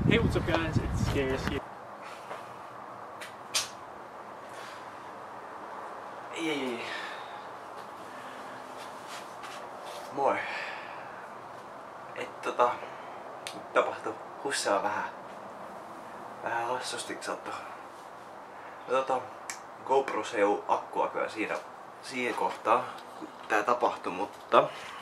Hey, what's up guys? It's Scares here. Ei. Moi. Nyt tapahtui Hussella vähän hassusti sattu. GoProssa ei ollut akkua kyllä siinä kohtaa, kun tää tapahtui, mutta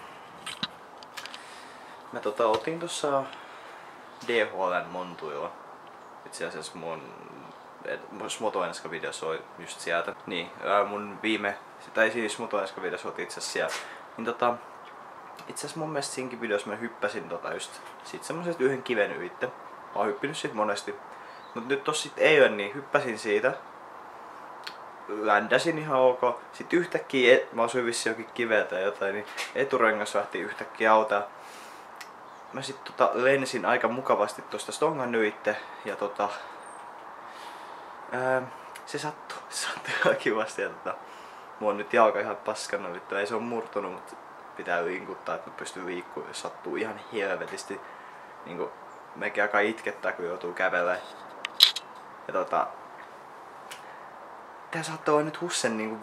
mä otin tossa DHL:n montuilla. Itse asiassa mun Motoenska videossa oli just sieltä. Niin, mun siis Motoenska videossa oli itse asiassa siellä. Niin itse asiassa mun mielestä siinäkin videossa mä hyppäsin just sit semmoset yhden kiven ylitte. Mä oon hyppinyt sit monesti. Mut nyt tossa sit eilen niin hyppäsin siitä. Ländäsin ihan ok. Sit yhtäkkiä, mä osuin vissiin jokin kiveä tai jotain, niin eturengas lähti yhtäkkiä alta. Mä sit lensin aika mukavasti tosta stongan ylitte ja se sattui ihan kivasti ja mulla on nyt jalka ihan paskana vittu. Ei se on murtunut, mutta pitää liikuttaa, että mä pystyn liikkumaan, jos sattuu ihan helvetisti. Niinku mekin alkaa itkettää, kun joutuu kävelemään. Ja tää saattaa olla nyt Hussen niinku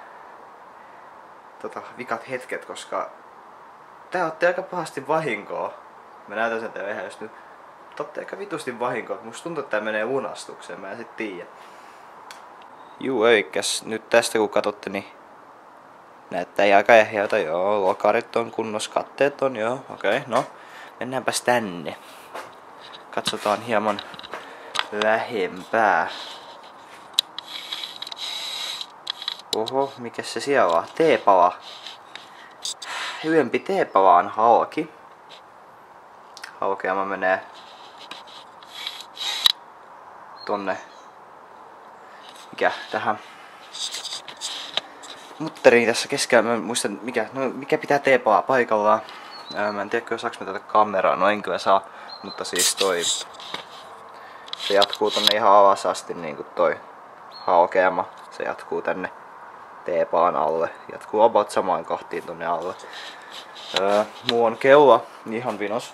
vikat hetket, koska tää otti aika pahasti vahinkoa. Mä näytän sen teille ihan just nyt. Otti aika vitusti vahinkoa, musta tuntuu, että tää menee lunastukseen, mä en sit tiedä. Juu, eikäs nyt tästä kun katsotte, niin näyttää aika ehjältä, joo, lokarit on kunnossa, katteet on, joo, okei, no, mennäänpäs tänne. Katsotaan hieman lähempää. Oho, mikä se siellä on? Teepala. Ylempi teepala on halki. Halkeama menee tonne. Tähän mutteriin tässä keskellä. Mä muistan mikä pitää teepalaa paikallaan. Mä en tiedä kyllä saaks mä tätä kameraa, no en kyllä saa. Mutta siis se jatkuu tonne ihan alas asti niinku toi halkeama. Se jatkuu tänne teepalan alle. Jatkuu about samaan kohtiin tonne alle. Muu on kello ihan vinos.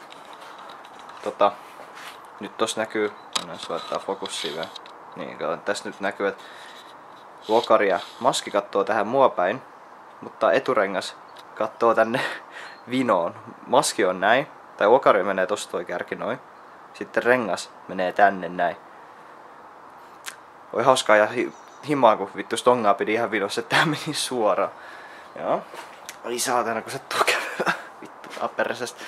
Nyt tossa näkyy, jos laittaa fokussiin vielä. Niin, tässä nyt näkyy, että lokari ja maski kattoo tähän mua päin, mutta eturengas kattoo tänne vinoon. Maski on näin, tai lokari menee tossa toi kärki noin. Sitten rengas menee tänne näin. Oli hauskaa ja himaa, kun vittu stongaa pidi ihan vinossa, että tää meni suoraan. Joo. Ai saatana, kun se tukee. Vittu taperesesta.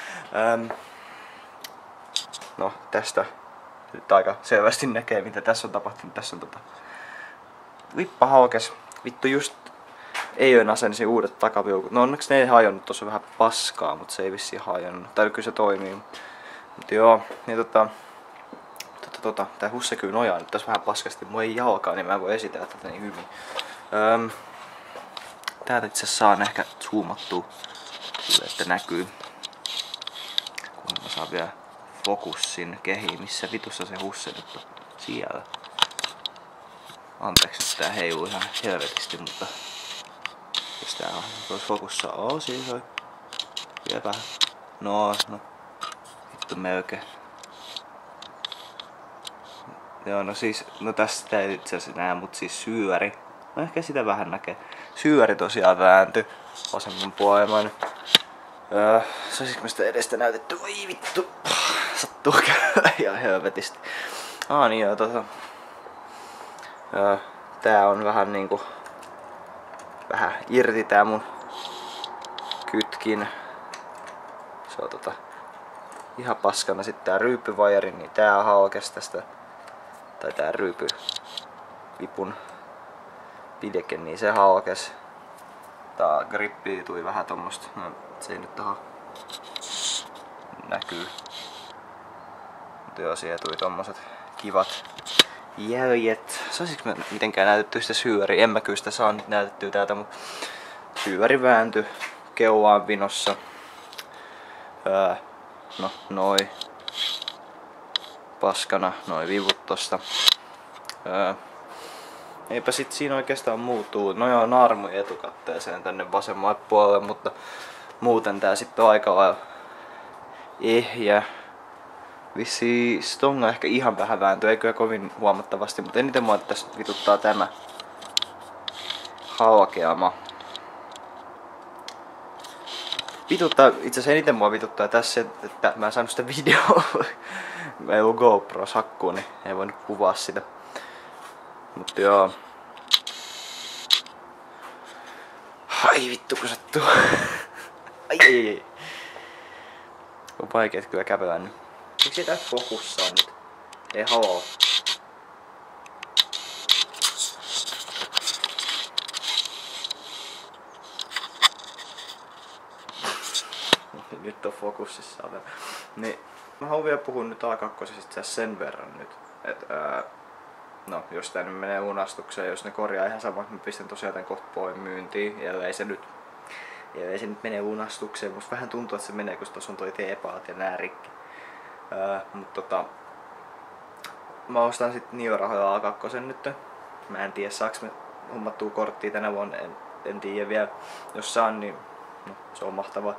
No, tästä nyt aika selvästi näkee, mitä tässä on tapahtunut. Tässä on lippa haukes. Vittu just eilen asensin uudet takapiukut. No onneksi ne ei hajonnut, tossa on vähän paskaa, mutta se ei vissiin hajonnut. Tai kyllä se toimii. Mut joo, niin tää Husse kyllä nojaa nyt tässä vähän paskasti. Mulla ei jalkaa, niin mä en voi esitellä tätä niin hyvin. Täältä itse saan ehkä zoomattua sille, että näkyy. Kunhan mä saan vielä fokussin kehiin, missä vitussa se Husse nyt on siellä. Anteeksi, tää heiluu ihan helvetisti, mutta jos tää on tuossa fokussa, siinä soi. Vielä vähän. No, vittu melkein. Joo, no siis, tästä ei itse asiassa näe, mut siis syöri. No ehkä sitä vähän näkee. Syöri tosiaan vääntyi vasemman puolen. Saisinko mä sitä edestä näytetty? Oi vittu! Sattuu kyllä ihan helvetisti. Niin joo, tää on vähän niinku vähän irti tää mun kytkin. Se on ihan paskana. Sitten tää ryyppyvajari, niin tää halkes tästä. Tai tää ryypylipun pideke, niin se halkes. Tää grippi tuli vähän tommosta. No, se ei nyt tähän näkyy. Mutta joo, siihen tuli tommoset kivat jäljet. Saisinko mä mitenkään näytettyä sitä syöriä? En mä kyllä sitä saa nyt näytettyä täältä, mutta syöri vääntyi. Keula on vinossa. No, noi. Paskana, noi vivut tosta. Eipä sit siinä oikeastaan muutuu. No joo, naarmui etukatteeseen tänne vasemmalle puolelle, mutta muuten tää sitten on aika lailla ehjä. Vissi stonga ehkä ihan vähän vääntöä, ei kyllä kovin huomattavasti, mutta eniten mua tässä vituttaa tämä halkeama. Vituttaa, itse asiassa eniten mua vituttaa tässä, että mä en saanut sitä videoa. Mä ei ollut GoPros hakkuun, niin ei voinut kuvaa sitä. Mutta joo. Ai vittu kun sattuu. Ai. On vaikeet kyllä kävellä nyt. Miksi tää fokussaa nyt? Ei haloo. Nyt on fokussissa. Niin, mä haluan vielä puhua nyt A2 sen verran nyt. No, jos tää nyt menee lunastukseen, jos ne korjaa ihan samat, mä pistän tosiaan tän kohta pois myyntiin. Ellei se nyt menee lunastukseen. Musta vähän tuntuu, että se menee, kun tossa on toi teepaat ja nää rikki. Mutta mä ostan sit niillä rahoilla A2 nyt. Mä en tiedä saaks me hommattua korttia tänä vuonna, en tiedä vielä. Jos saan, niin no, se on mahtavaa.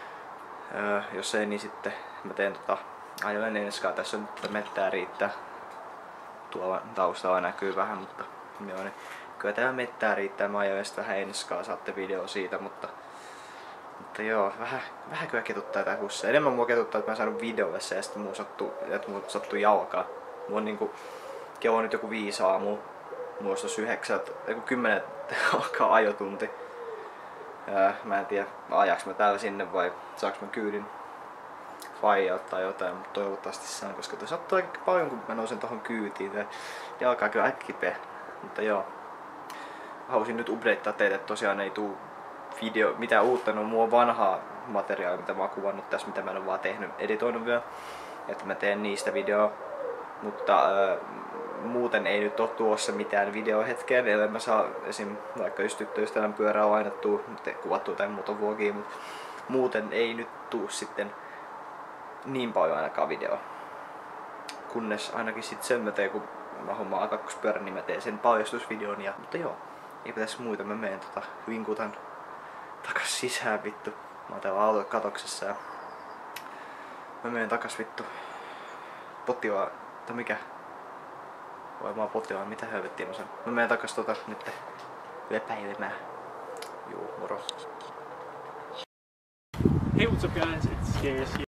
Jos ei, niin sitten mä teen ajelen enskaa. Tässä on nyt mettää riittää. Tuolla taustalla näkyy vähän, mutta joo, niin kyllä täällä mettää riittää. Mä ajelen sitten vähän enskaa, saatte video siitä, mutta joo, vähän kyllä ketuttaa tää hussa. Enemmän mua ketuttaa, että mä en saanut videolle se ja sitten mulla sattuu jalkaa. Mulla on niinku, kello on nyt joku 5 aamulla. Mulla olisi 10 alkaa ajotunti. Mä en tiedä, ajaks mä täällä sinne vai saaks mä kyydin faijalta tai jotain, mutta toivottavasti saan, koska toi sattuu aika paljon kun mä nousen tohon kyytiin. Tää jalka on kyllä aika kipeä, mutta joo. Halusin nyt updateaa teille, että tosiaan ei tuu mitään uutta, no mulla on vanhaa materiaalia, mitä mä oon kuvannut tässä, mitä mä en oo vaan editoinut vielä. Että mä teen niistä videoa, mutta muuten ei nyt oo tuossa mitään videohetkeen, ellei mä saa esim. Vaikka just tyttöystävän pyörää lainattua, kuvattua tai muuta vlogia, mutta muuten ei nyt tuu sitten niin paljon ainakaan videoa. Kunnes ainakin sit sen mä teen, kun mä hommaan A2-pyörän, niin mä teen sen paljastusvideon ja, mutta joo, ei pitäisi muita, mä menen vinkutan takas sisään vittu. Mä oon täällä autokatoksessa ja mä menen takas vittu potilaan, tai mikä? Vai mä oon potilaan, mitä helvettiä mä sanon. Mä menen takas nyt lepäilemään. Juu, moro. Hey, what's up guys? It's Scares here.